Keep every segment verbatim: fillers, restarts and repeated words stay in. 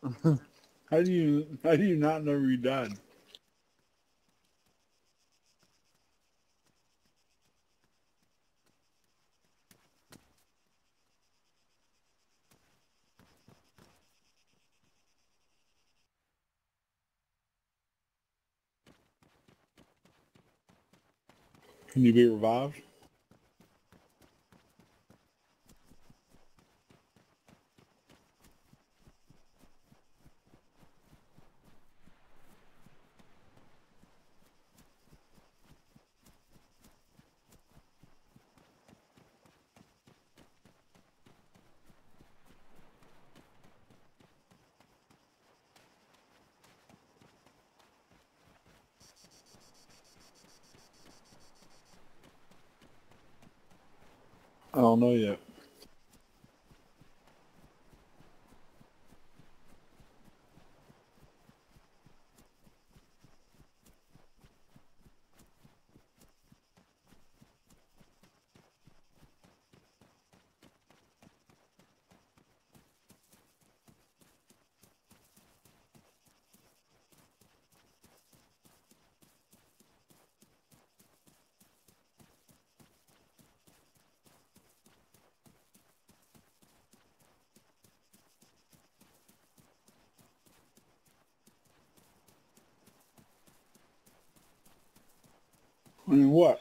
How do you how do you not know you died? Can you be revived? I don't know yet. I mean, what?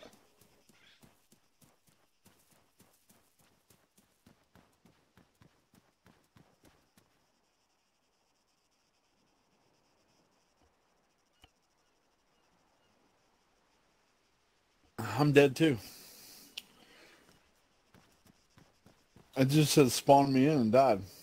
I'm dead too. It just said spawn me in and died.